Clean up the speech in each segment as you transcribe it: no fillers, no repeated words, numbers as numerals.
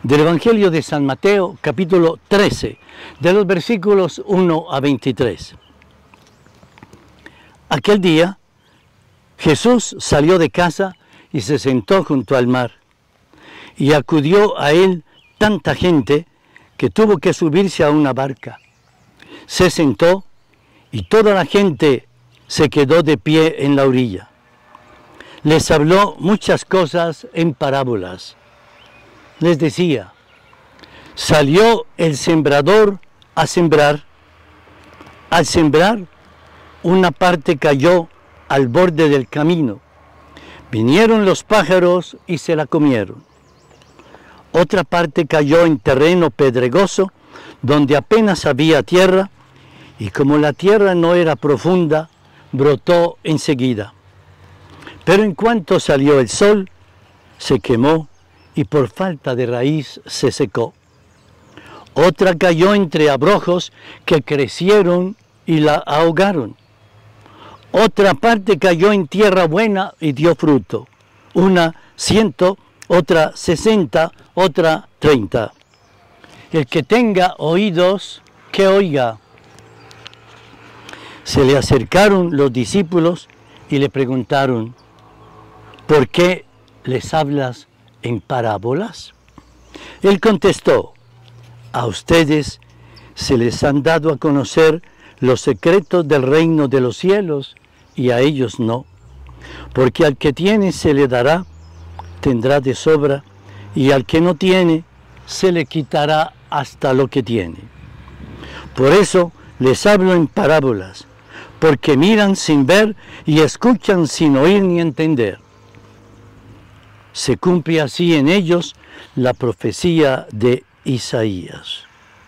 del Evangelio de San Mateo, capítulo 13, de los versículos 1 a 23. Aquel día, Jesús salió de casa y se sentó junto al mar, y acudió a él tanta gente que tuvo que subirse a una barca. Se sentó y toda la gente se quedó de pie en la orilla. Les habló muchas cosas en parábolas. Les decía: salió el sembrador a sembrar. Al sembrar, una parte cayó al borde del camino. Vinieron los pájaros y se la comieron. Otra parte cayó en terreno pedregoso, donde apenas había tierra, y como la tierra no era profunda, brotó enseguida. Pero en cuanto salió el sol, se quemó y por falta de raíz se secó. Otra cayó entre abrojos que crecieron y la ahogaron. Otra parte cayó en tierra buena y dio fruto. Una 100, otra 60, otra 30. El que tenga oídos, que oiga. Se le acercaron los discípulos y le preguntaron: ¿por qué les hablas en parábolas? Él contestó: a ustedes se les han dado a conocer los secretos del reino de los cielos, y a ellos no. Porque al que tiene se le dará, tendrá de sobra, y al que no tiene se le quitará hasta lo que tiene. Por eso les hablo en parábolas, porque miran sin ver y escuchan sin oír ni entender. Se cumple así en ellos la profecía de Isaías.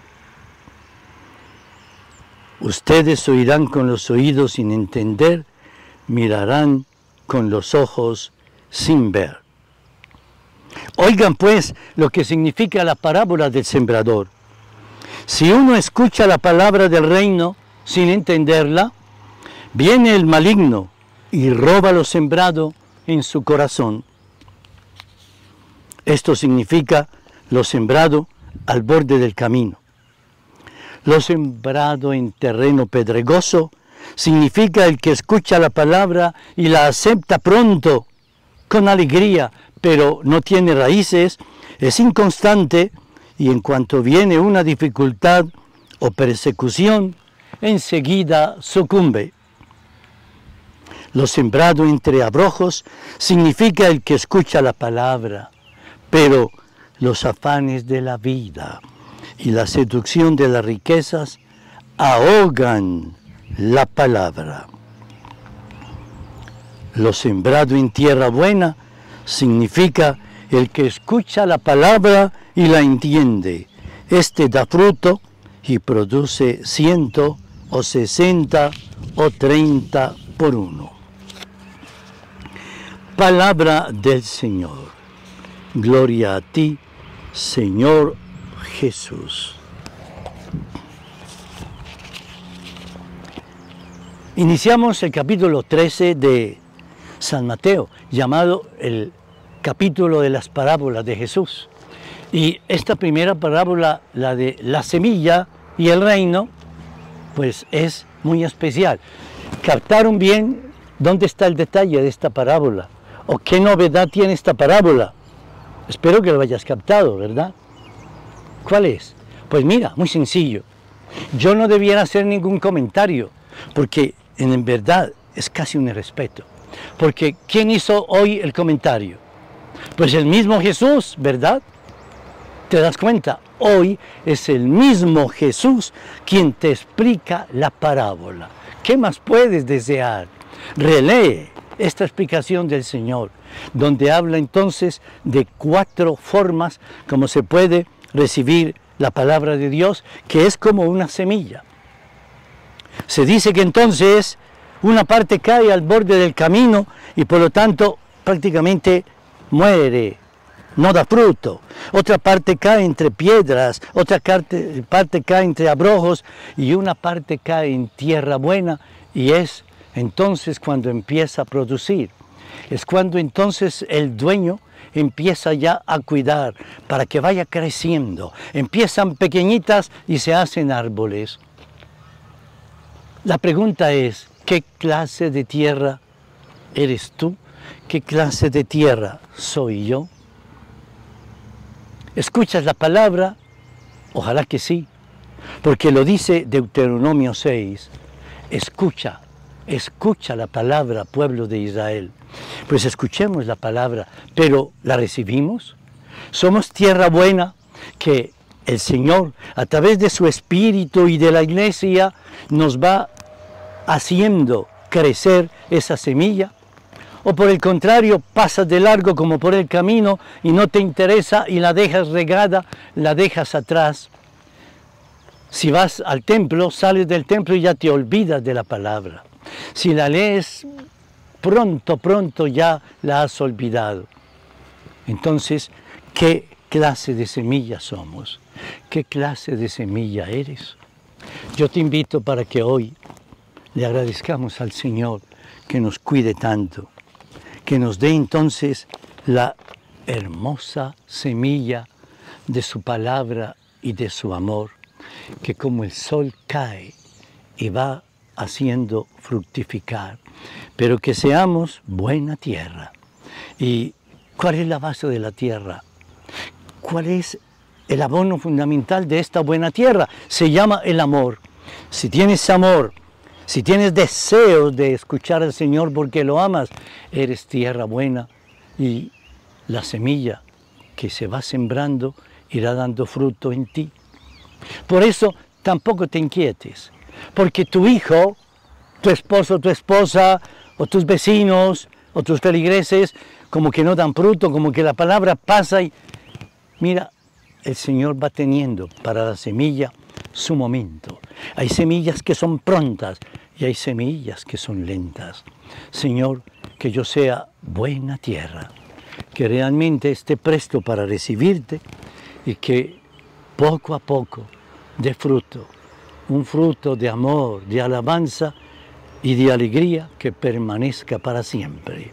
Ustedes oirán con los oídos sin entender, mirarán con los ojos sin ver. Oigan pues lo que significa la parábola del sembrador. Si uno escucha la palabra del reino sin entenderla, viene el maligno y roba lo sembrado en su corazón. Esto significa lo sembrado al borde del camino. Lo sembrado en terreno pedregoso significa el que escucha la palabra y la acepta pronto, con alegría, pero no tiene raíces, es inconstante y en cuanto viene una dificultad o persecución, enseguida sucumbe. Lo sembrado entre abrojos significa el que escucha la palabra, pero los afanes de la vida y la seducción de las riquezas ahogan la palabra. Lo sembrado en tierra buena significa el que escucha la palabra y la entiende. Este da fruto y produce 100 o 60 o 30 por uno. Palabra del Señor. Gloria a ti, Señor Jesús. Iniciamos el capítulo 13 de San Mateo, llamado el capítulo de las parábolas de Jesús. Y esta primera parábola, la de la semilla y el reino, pues es muy especial. ¿Captaron bien dónde está el detalle de esta parábola? ¿O qué novedad tiene esta parábola? Espero que lo hayas captado, ¿verdad? ¿Cuál es? Pues mira, muy sencillo. Yo no debiera hacer ningún comentario, porque en verdad es casi un irrespeto. Porque ¿quién hizo hoy el comentario? Pues el mismo Jesús, ¿verdad? ¿Te das cuenta? Hoy es el mismo Jesús quien te explica la parábola. ¿Qué más puedes desear? Relee esta explicación del Señor, donde habla entonces de 4 formas como se puede recibir la palabra de Dios, que es como una semilla. Se dice que entonces una parte cae al borde del camino y por lo tanto prácticamente muere, no da fruto. Otra parte cae entre piedras, otra parte cae entre abrojos y una parte cae en tierra buena y es entonces cuando empieza a producir. es cuando entonces el dueño empieza ya a cuidar para que vaya creciendo. Empiezan pequeñitas y se hacen árboles. La pregunta es, ¿qué clase de tierra eres tú? ¿Qué clase de tierra soy yo? ¿Escuchas la palabra? Ojalá que sí, porque lo dice Deuteronomio 6. Escucha la palabra, pueblo de Israel. Pues escuchemos la palabra, pero ¿la recibimos? Somos tierra buena que el Señor, a través de su Espíritu y de la Iglesia, nos va haciendo crecer esa semilla. O por el contrario, pasas de largo como por el camino y no te interesa y la dejas regada, la dejas atrás. Si vas al templo, sales del templo y ya te olvidas de la palabra. Si la lees, pronto ya la has olvidado. Entonces, ¿qué clase de semilla somos? ¿Qué clase de semilla eres? Yo te invito para que hoy le agradezcamos al Señor que nos cuide tanto, que nos dé entonces la hermosa semilla de su palabra y de su amor, que como el sol cae y va haciendo fructificar, pero que seamos buena tierra. ¿Y cuál es la base de la tierra? ¿Cuál es el abono fundamental de esta buena tierra? Se llama el amor. Si tienes amor, si tienes deseos de escuchar al Señor porque lo amas, eres tierra buena y la semilla que se va sembrando irá dando fruto en ti. Por eso tampoco te inquietes, porque tu hijo, tu esposo, tu esposa, o tus vecinos, o tus feligreses, como que no dan fruto, como que la palabra pasa y... Mira, el Señor va teniendo para la semilla su momento. Hay semillas que son prontas y hay semillas que son lentas. Señor, que yo sea buena tierra, que realmente esté presto para recibirte y que poco a poco dé fruto, un fruto de amor, de alabanza y de alegría que permanezca para siempre.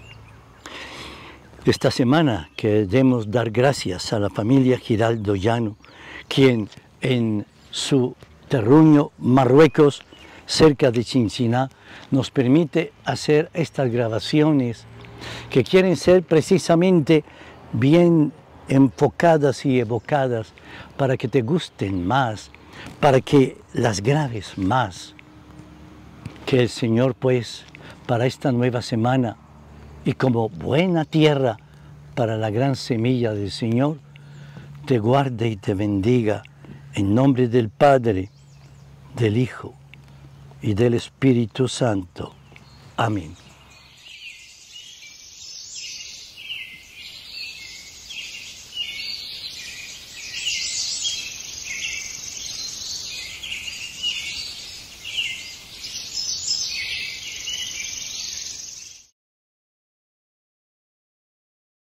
Esta semana queremos dar gracias a la familia Giraldo Llano, quien en su terruño, Marruecos, cerca de Chinchiná, nos permite hacer estas grabaciones que quieren ser precisamente bien enfocadas y evocadas para que te gusten más, para que las grabes más. Que el Señor, pues, para esta nueva semana y como buena tierra para la gran semilla del Señor, te guarde y te bendiga en nombre del Padre, del Hijo y del Espíritu Santo. Amén.